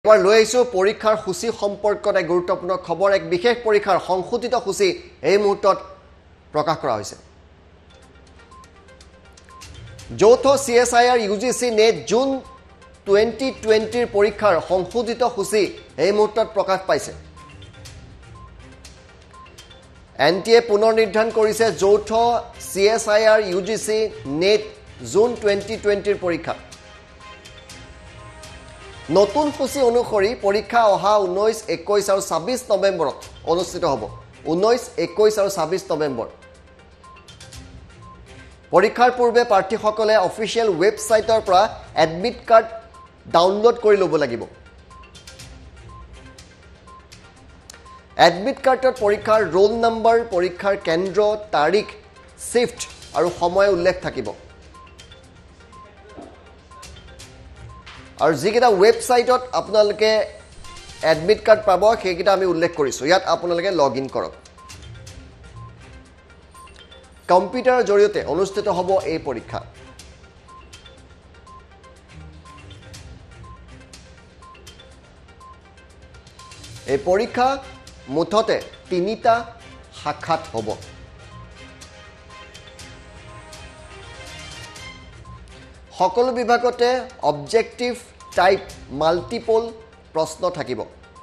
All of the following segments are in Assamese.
এবাৰ লৈ আহিছো পৰীক্ষাৰ সূচী সম্পৰ্কত এক গুৰুত্বপূৰ্ণ খবৰ এক বিশেষ পৰীক্ষাৰ সংশোধিত সূচী এই মুহূৰ্তত প্ৰকাশ কৰা হৈছে যৌথ CSIR UGC নেট জুন 2020 পৰীক্ষাৰ সংশোধিত সূচী এই মুহূৰ্তত প্ৰকাশ পাইছে NTA পুনৰ নিৰ্ধাৰণ কৰিছে যৌথ CSIR UGC নেট জুন 2020 পৰীক্ষা নতুন সূচী অনুসৰি পৰীক্ষা অহা 19, 21 আৰু 26 নৱেম্বৰত অনুষ্ঠিত হ'ব 19, 21 আৰু 26 নৱেম্বৰ পৰীক্ষাৰ পূৰ্বে প্ৰাৰ্থীসকলে অফিচিয়েল ৱেবছাইটৰ পৰা এডমিট কাৰ্ড ডাউনলোড কৰি ল'ব লাগিব এডমিট কাৰ্ডত পৰীক্ষাৰ ৰোল নম্বৰ পৰীক্ষাৰ কেন্দ্ৰ তাৰিখ শিফট আৰু সময় উল্লেখ থাকিব আৰু যিকেইটা ৱেবছাইটত আপোনালোকে এডমিট কাৰ্ড পাব সেইকেইটা আমি উল্লেখ কৰিছো ইয়াত আপোনালোকে লগ ইন কৰক কম্পিউটাৰৰ জৰিয়তে অনুষ্ঠিত হ'ব এই পৰীক্ষা এই পৰীক্ষা মুঠতে 3টা শাখাত হ'ব সকলো বিভাগতে অবজেক্টিভ টাইপ মাল্টিপল প্ৰশ্ন থাকিব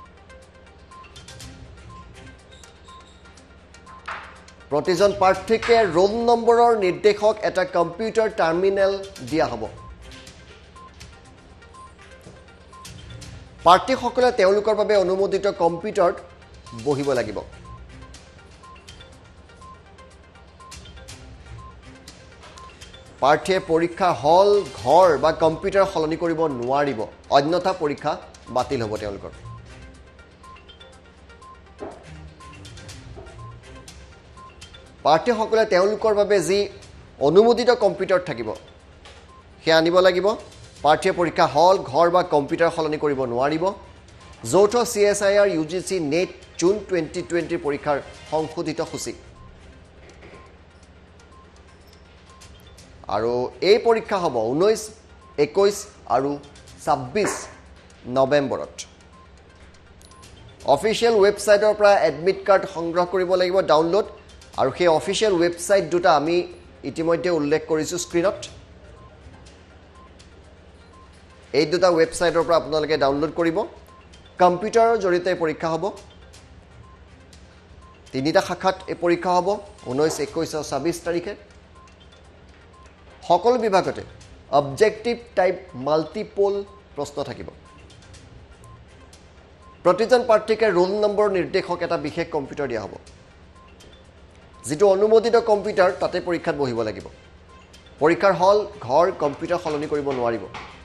প্ৰতিজন প্ৰাৰ্থীকে ৰোল নম্বৰৰ নিৰ্দেশক এটা কম্পিউটাৰ টাৰ্মিনেল দিয়া হ'ব প্ৰাৰ্থীসকলে তেওঁলোকৰ বাবে অনুমোদিত কম্পিউটাৰত বহিব লাগিব প্ৰাৰ্থীয়ে পৰীক্ষা হল ঘৰ বা কম্পিউটাৰ সলনি কৰিব নোৱাৰিব অন্যথা পৰীক্ষা বাতিল হ'ব তেওঁলোকৰ প্ৰাৰ্থীসকলে তেওঁলোকৰ বাবে যি অনুমোদিত কম্পিউটাৰ থাকিব সেই আনিব লাগিব প্ৰাৰ্থীয়ে পৰীক্ষা হল ঘৰ বা কম্পিউটাৰ সলনি কৰিব নোৱাৰিব যৌথ CSIR UGC নেট জুন 2020 পৰীক্ষাৰ সংশোধিত সূচী আৰু এই পৰীক্ষা হ'ব 19, 21 আৰু 26 নৱেম্বৰত অফিচিয়েল ৱেবছাইটৰ পৰা এডমিট কাৰ্ড সংগ্ৰহ কৰিব লাগিব ডাউনলোড আৰু সেই অফিচিয়েল ৱেবছাইট দুটা আমি ইতিমধ্যে উল্লেখ কৰিছো স্ক্ৰিনত এই দুটা ৱেবছাইটৰ পৰা আপোনালোকে ডাউনলোড কৰিব কম্পিউটাৰৰ জৰিয়তে পৰীক্ষা হ'ব 3টা শাখাত এই পৰীক্ষা হ'ব 19, 21 আৰু 26 তাৰিখে সকলো বিভাগতে অবজেক্টিভ টাইপ মাল্টিপল প্ৰশ্ন থাকিব প্ৰতিজন প্ৰাৰ্থীকে ৰোল নম্বৰ নিৰ্দেশক এটা বিশেষ কম্পিউটাৰ দিয়া হ'ব যেটো অনুমোদিত কম্পিউটাৰ তাতে পৰীক্ষাত বহিব লাগিব পৰীক্ষাৰ হল ঘৰ কম্পিউটাৰ সলনি কৰিব নোৱাৰিব